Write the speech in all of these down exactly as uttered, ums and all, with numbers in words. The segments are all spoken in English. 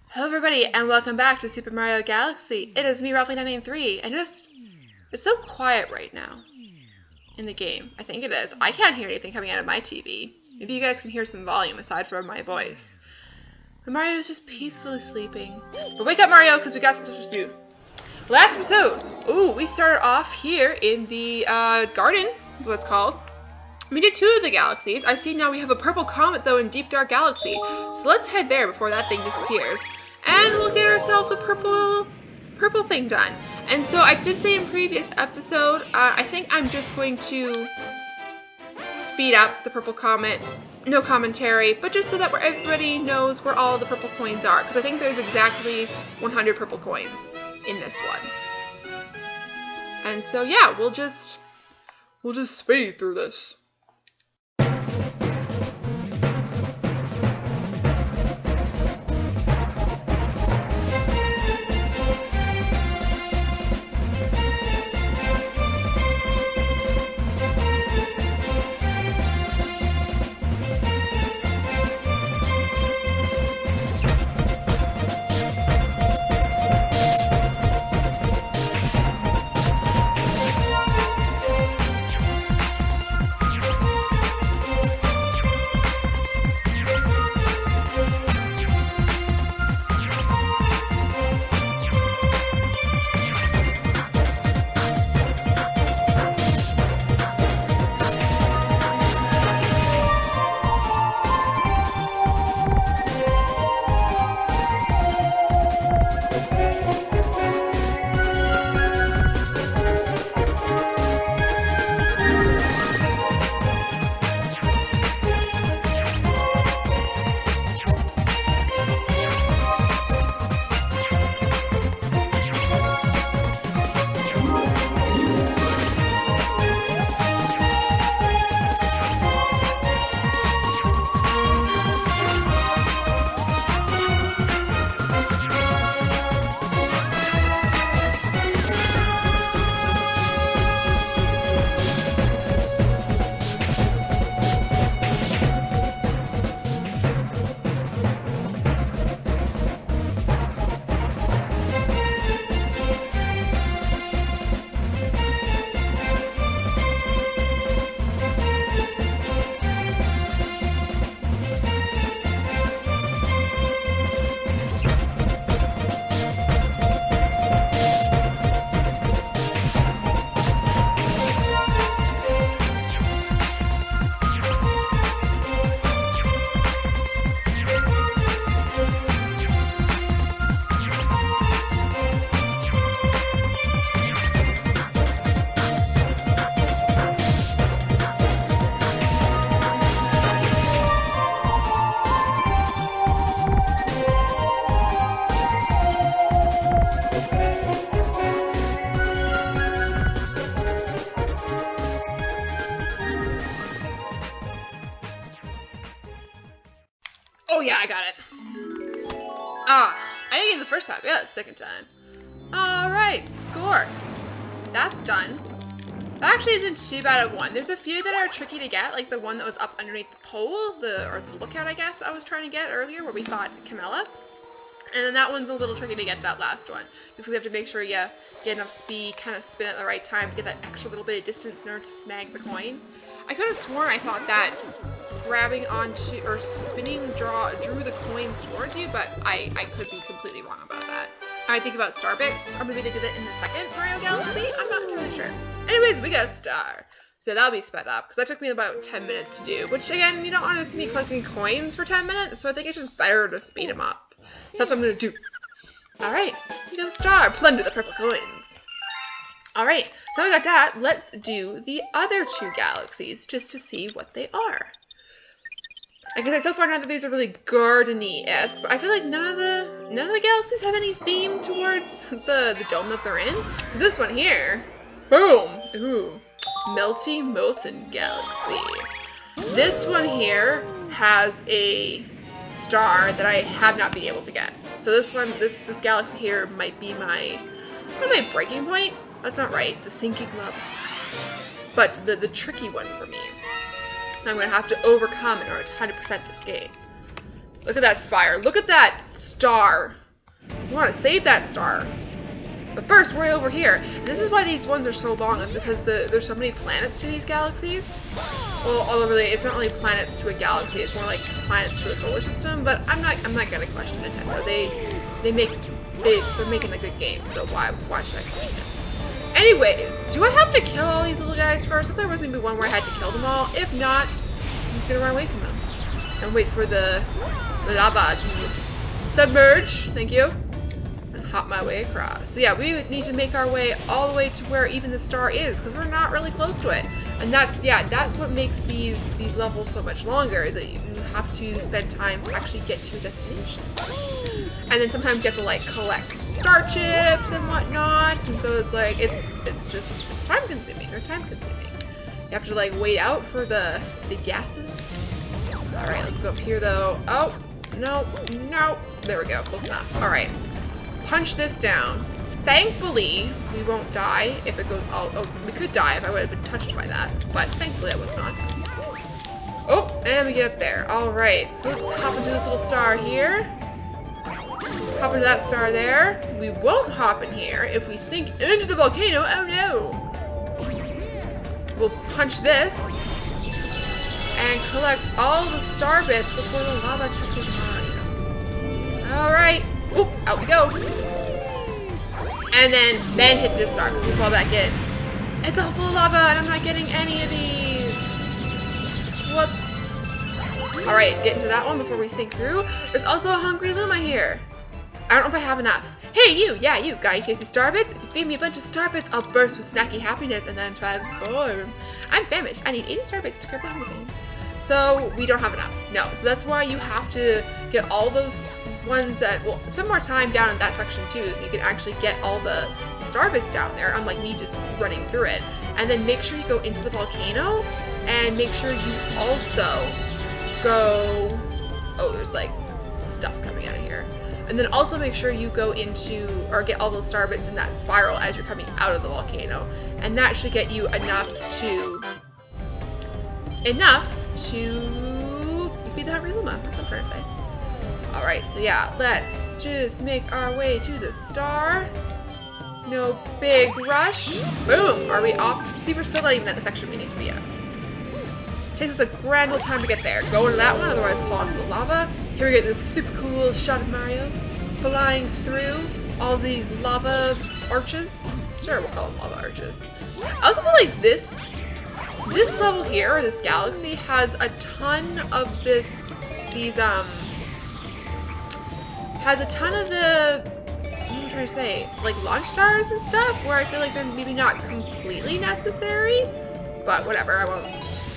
Hello everybody and welcome back to Super Mario Galaxy. It is me, Ralphie nine nine three, and just it's so quiet right now in the game. I think it is. I can't hear anything coming out of my T V. Maybe you guys can hear some volume aside from my voice. But Mario is just peacefully sleeping. But wake up, Mario, because we got something to do. Last episode, ooh, we started off here in the uh, garden, is what it's called. We did two of the galaxies. I see now we have a purple comet though in Deep Dark Galaxy. So let's head there before that thing disappears. And we'll get ourselves a purple purple thing done. And so I did say in previous episode, uh, I think I'm just going to speed up the purple comet. No commentary, but just so that where everybody knows where all the purple coins are. Because I think there's exactly one hundred purple coins in this one. And so yeah, we'll just, we'll just speed through this. Oh yeah, I got it. Ah, I didn't get it the first time. Yeah, the second time. Alright, score. That's done. That actually isn't too bad of one. There's a few that are tricky to get, like the one that was up underneath the pole, the or the lookout, I guess, I was trying to get earlier, where we fought Camilla. And then that one's a little tricky to get, that last one. Just because you have to make sure you get enough speed, kind of spin at the right time to get that extra little bit of distance in order to snag the coin. I could have sworn I thought that grabbing onto or spinning draw drew the coins towards you, but I, I could be completely wrong about that. I think about Starbits, or maybe they did it in the second Mario Galaxy. I'm not entirely sure. Anyways, we got a star, so that'll be sped up because that took me about ten minutes to do. Which again, you don't want to see me collecting coins for ten minutes, so I think it's just better to speed them up. So that's what I'm gonna do. All right, we got a star. Plunder the purple coins. All right, so we got that. Let's do the other two galaxies just to see what they are. Like I said, so far none of these are really garden-y-esque, but I feel like none of the none of the galaxies have any theme towards the the dome that they're in. Cause this one here, boom, ooh, Melty Molten Galaxy. This one here has a star that I have not been able to get. So this one, this this galaxy here might be my not my breaking point. That's not right. The sinking lava spire. But the the tricky one for me. I'm going to have to overcome in order to one hundred percent this game. Look at that spire. Look at that star We want to save that star. But first, we're over here. And this is why these ones are so long, is because the, there's so many planets to these galaxies. Well, although really, it's not really planets to a galaxy. It's more like planets to a solar system. But I'm not, I'm not gonna question Nintendo. They, they make, they, they're making a good game. So why, why should I question it? Anyways, do I have to kill all these little guys first? I thought there was maybe one where I had to kill them all. If not, I'm just gonna run away from them and wait for the, the lava to submerge. Thank you. Hop my way across. So yeah, we would need to make our way all the way to where even the star is, because we're not really close to it. And that's, yeah, that's what makes these these levels so much longer, is that you have to spend time to actually get to your destination. And then sometimes you have to like collect star chips and whatnot, and so it's like it's it's just it's time consuming. They're time consuming. You have to like wait out for the the gases. All right, let's go up here though. Oh no, no, there we go, close enough. All right. Punch this down. Thankfully, we won't die if it goes all. Oh, we could die if I would have been touched by that, but thankfully I was not. Oh, and we get up there. Alright, so let's hop into this little star here. Hop into that star there. We won't hop in here if we sink into the volcano. Oh no! We'll punch this and collect all the star bits before the lava touches Mario. Alright. Oop, out we go. And then, then hit this star because we fall back in. It's all full of lava and I'm not getting any of these. Whoops. Alright, get into that one before we sink through. There's also a hungry Luma here. I don't know if I have enough. Hey, you! Yeah, you! Got any tasty star bits? If you feed me a bunch of star bits, I'll burst with snacky happiness and then transform. I'm famished. I need eighty star bits to curb my veins. So, we don't have enough. No. So that's why you have to get all those ones that, well, spend more time down in that section too, so you can actually get all the star bits down there, unlike me just running through it. And then make sure you go into the volcano, and make sure you also go, oh, there's like stuff coming out of here. And then also make sure you go into, or get all those star bits in that spiral as you're coming out of the volcano. And that should get you enough to, enough to feed the hungry Luma. That's what I'm trying to say. Alright, so yeah, let's just make our way to the star. No big rush. Boom! Are we off? See, we're still not even at the section we need to be at. Takes us a grand old time to get there. Go into that one, otherwise we'll fall into the lava. Here we get this super cool shot of Mario flying through all these lava arches. Sure, we'll call them lava arches. I also feel like this, this level here, or this galaxy, has a ton of this, these, um, has a ton of the, what am I trying to say, like launch stars and stuff, where I feel like they're maybe not completely necessary, but whatever, I won't,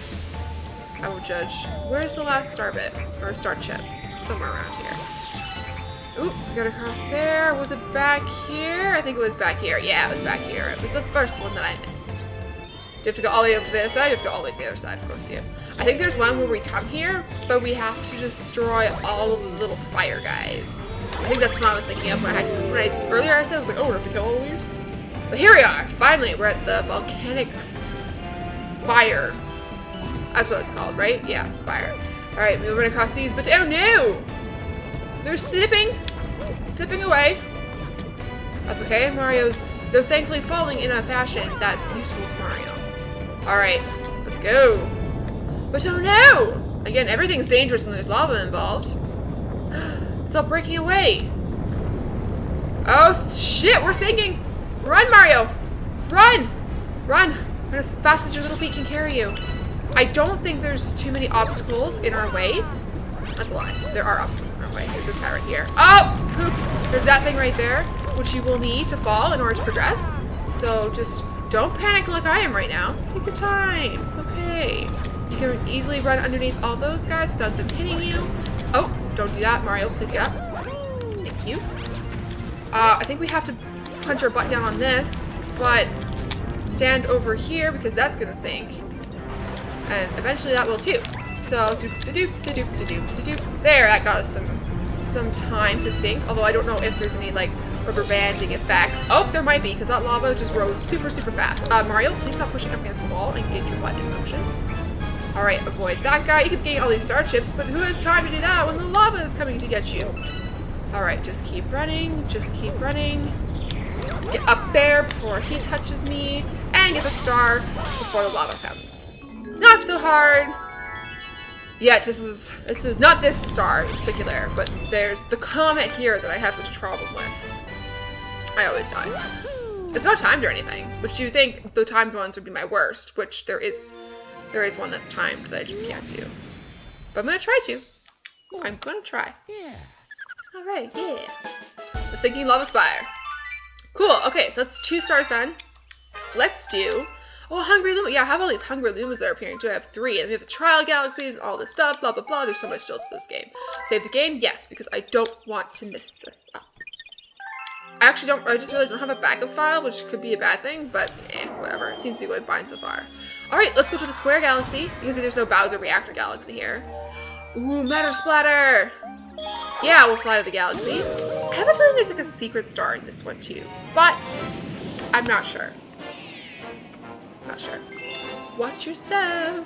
I won't judge. Where's the last star bit, or star chip? Somewhere around here. Oop, we got across there. Was it back here? I think it was back here. Yeah, it was back here. It was the first one that I missed. Do you have to go all the way up to the other side? You have to go all the way to the other side, of course you do. I think there's one where we come here, but we have to destroy all of the little fire guys. I think that's what I was thinking of when I had to, when I, earlier I said, I was like, oh, we have to kill all the leaders? But here we are, finally, we're at the volcanic spire. That's what it's called, right? Yeah, spire. Alright, moving across these, but oh no! They're slipping! Slipping away. That's okay, Mario's, they're thankfully falling in a fashion that's useful to Mario. Alright, let's go. But oh no! Again, everything's dangerous when there's lava involved. It's all breaking away. Oh shit, we're sinking! Run, Mario! Run! Run! Run as fast as your little feet can carry you. I don't think there's too many obstacles in our way. That's a lie. There are obstacles in our way. There's this guy right here. Oh! Poop! There's that thing right there, which you will need to fall in order to progress. So just don't panic like I am right now. Take your time. It's okay. You can easily run underneath all those guys without them hitting you. Oh! Don't do that, Mario. Please get up. Thank you. Uh, I think we have to punch our butt down on this, but stand over here because that's gonna sink. And eventually that will too. So, doop da doop da doop da doop da doop. There, that got us some some time to sink. Although I don't know if there's any like rubber banding effects. Oh, there might be because that lava just rose super super fast. Uh, Mario, please stop pushing up against the wall and get your butt in motion. Alright, avoid that guy. You keep getting all these star chips, but who has time to do that when the lava is coming to get you? Alright, just keep running. Just keep running. Get up there before he touches me. And get the star before the lava comes. Not so hard. Yeah, this is this is not this star in particular, but there's the comet here that I have such a problem with. I always die. It's not timed or anything, which you think the timed ones would be my worst, which there is there is one that's timed that I just can't do. But I'm gonna try to. I'm gonna try. Yeah. Alright, yeah. The Sinking Lava Spire. Cool, okay, so that's two stars done. Let's do oh, Hungry Luma. Yeah, I have all these Hungry Lumas that are appearing too. I have three. And we have the Trial Galaxies and all this stuff, blah, blah, blah. There's so much still to this game. Save the game? Yes, because I don't want to mess this up. I actually don't, I just realized I don't have a backup file, which could be a bad thing, but eh, whatever. It seems to be going fine so far. Alright, let's go to the Square Galaxy. You can see there's no Bowser Reactor Galaxy here. Ooh, Matter Splatter! Yeah, we'll fly to the galaxy. I have a feeling there's like a secret star in this one too, but I'm not sure. Not sure. Watch your step.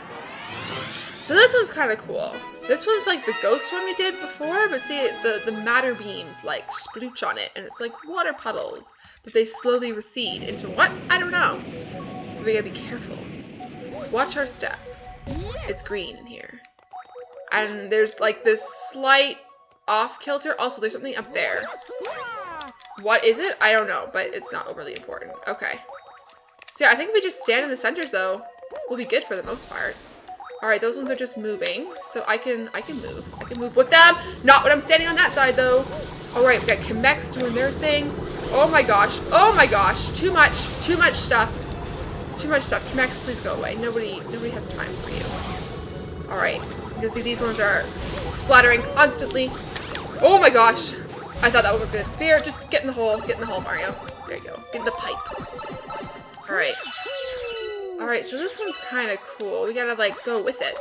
So this one's kind of cool. This one's like the ghost one we did before, but see, the, the matter beams like splooch on it, and it's like water puddles, but they slowly recede into what? I don't know. We gotta be careful. Watch our step. It's green in here. And there's like this slight off-kilter. Also, there's something up there. What is it? I don't know, but it's not overly important. Okay. So yeah, I think if we just stand in the centers though, we'll be good for the most part. Alright, those ones are just moving. So I can I can move. I can move with them. Not when I'm standing on that side though. Alright, we got Chemex doing their thing. Oh my gosh. Oh my gosh. Too much. Too much stuff. Too much stuff. Chemex, please go away. Nobody nobody has time for you. Alright. You can see these ones are splattering constantly. Oh my gosh. I thought that one was going to disappear. Just get in the hole. Get in the hole, Mario. There you go. Get in the pipe. Alright. Alright, so this one's kind of cool. We gotta, like, go with it.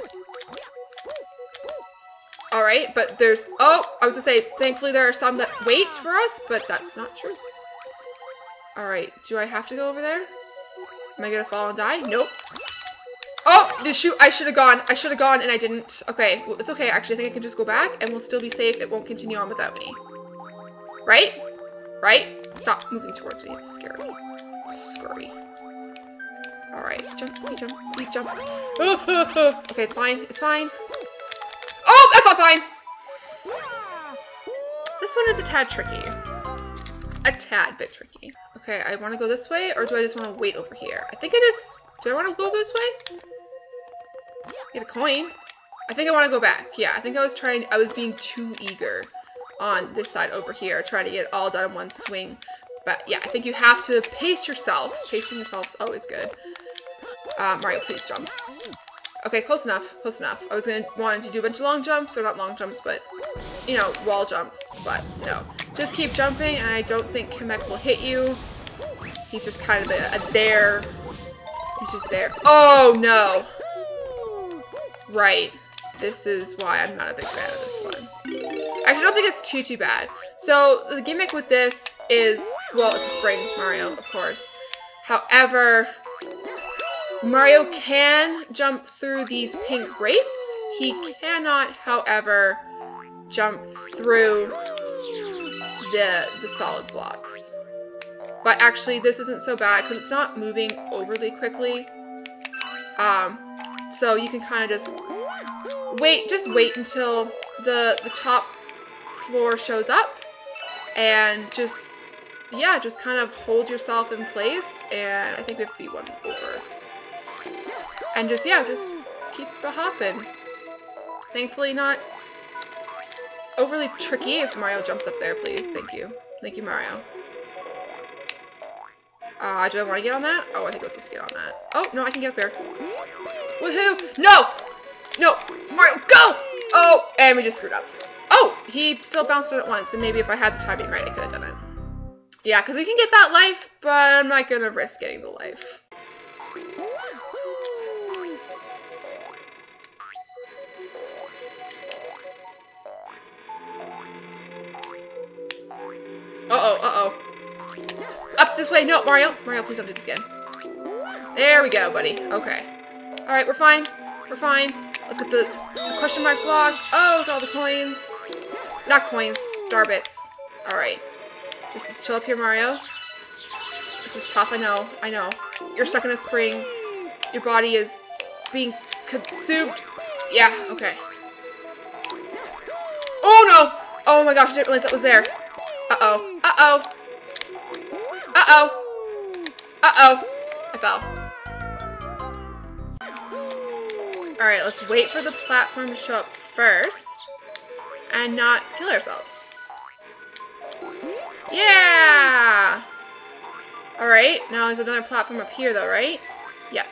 Alright, but there's... Oh! I was gonna say, thankfully there are some that wait for us, but that's not true. Alright, do I have to go over there? Am I gonna fall and die? Nope. Oh! The shoot! I should have gone. I should have gone, and I didn't. Okay, well, it's okay. Actually, I think I can just go back, and we'll still be safe. It won't continue on without me. Right? Right? Stop moving towards me. It's scary. Scary. Alright. Jump, we jump, we jump. Okay, it's fine. It's fine. Oh! That's not fine! This one is a tad tricky. A tad bit tricky. Okay, I want to go this way, or do I just want to wait over here? I think I just... Do I want to go this way? Get a coin. I think I want to go back. Yeah, I think I was trying... I was being too eager on this side over here, trying to get it all done in one swing. But yeah, I think you have to pace yourself. Pacing yourself is always good. Uh, Mario, please jump. Okay, close enough. Close enough. I was going to want to do a bunch of long jumps, or not long jumps, but, you know, wall jumps. But no. Just keep jumping, and I don't think Kamek will hit you. He's just kind of a, a there... He's just there. Oh, no. Right. This is why I'm not a big fan of this one. Actually, I don't think it's too, too bad. So, the gimmick with this is, well, it's a spring Mario, of course. However, Mario can jump through these pink grates. He cannot, however, jump through the, the solid blocks. But actually, this isn't so bad because it's not moving overly quickly. Um, so you can kind of just wait, just wait until the the top floor shows up, and just yeah, just kind of hold yourself in place. And I think we have to be one over, and just yeah, just keep a hopping. Thankfully, not overly tricky. If Mario jumps up there, please, thank you, thank you, Mario. Uh, do I want to get on that? Oh, I think I was supposed to get on that. Oh, no, I can get up there. Woohoo! No! No! Mario, go! Oh, and we just screwed up. Oh, he still bounced it at once, and maybe if I had the timing right, I could have done it. Yeah, because we can get that life, but I'm not going to risk getting the life. Uh-oh, uh-oh. Up this way. No, Mario. Mario, please don't do this again. There we go, buddy. Okay. Alright, we're fine. We're fine. Let's get the, the question mark block. Oh, look at all the coins. Not coins. Starbits. Alright. Just, just chill up here, Mario. This is tough, I know. I know. You're stuck in a spring. Your body is being consumed. Yeah, okay. Oh no! Oh my gosh, I didn't realize that was there. Uh-oh. Uh-oh. Uh-oh. Uh-oh. I fell. Alright, let's wait for the platform to show up first. And not kill ourselves. Yeah! Alright, now there's another platform up here though, right? Yes.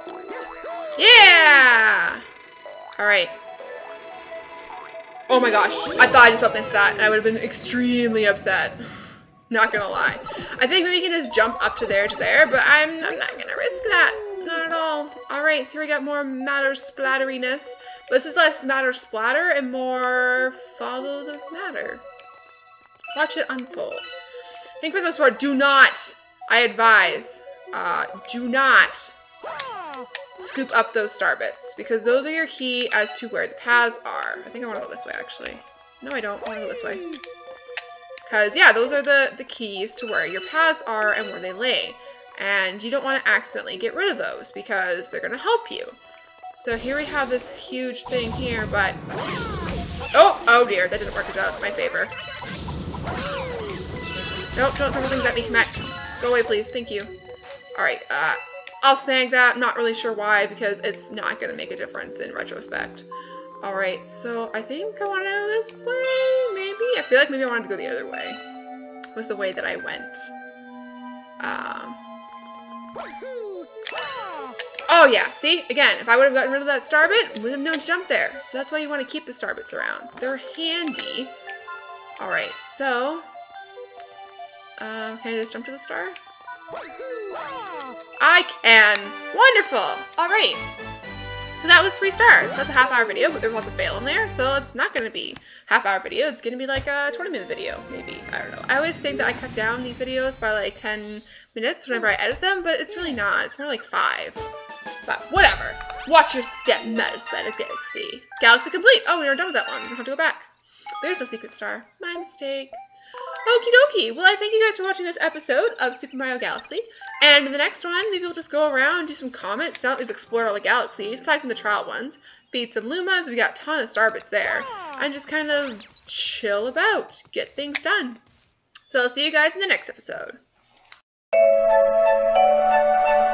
Yeah! Alright. Oh my gosh, I thought I just about missed that, and I would have been extremely upset. Not gonna lie. I think maybe we can just jump up to there to there, but I'm, I'm not gonna risk that. Not at all. Alright, so we got more matter splatteriness. But this is less matter splatter and more follow the matter. Watch it unfold. I think for the most part, do not, I advise, uh, do not scoop up those star bits, because those are your key as to where the paths are. I think I want to go this way, actually. No, I don't. I want to go this way. Because, yeah, those are the, the keys to where your paths are and where they lay. And you don't want to accidentally get rid of those, because they're going to help you. So here we have this huge thing here, but... Oh! Oh dear, that didn't work out in my favor. Nope, don't throw things at me, Kamek. Go away, please. Thank you. Alright, uh... I'll snag that. I'm not really sure why, because it's not going to make a difference in retrospect. Alright, so I think I want to go this way, maybe? I feel like maybe I wanted to go the other way. Was the way that I went. Um... Oh yeah, see? Again, if I would have gotten rid of that star bit, I would have known to jump there. So that's why you want to keep the star bits around. They're handy. Alright, so... Uh, can I just jump to the star? I can! Wonderful! Alright. So that was three stars. That's a half hour video, but there was lots of fail in there, so it's not going to be half hour video. It's going to be like a twenty minute video, maybe. I don't know. I always think that I cut down these videos by like ten minutes whenever I edit them, but it's really not. It's more like five. But whatever. Watch your step, Metaspatic Galaxy. Galaxy complete! Oh, we are done with that one. We don't have to go back. There's no secret star. My mistake. Okie dokie. Well, I thank you guys for watching this episode of Super Mario Galaxy. And in the next one, maybe we'll just go around and do some comments. Now that we've explored all the galaxies, aside from the trial ones. Beat some Lumas. We got a ton of starbits there. And just kind of chill about. Get things done. So I'll see you guys in the next episode.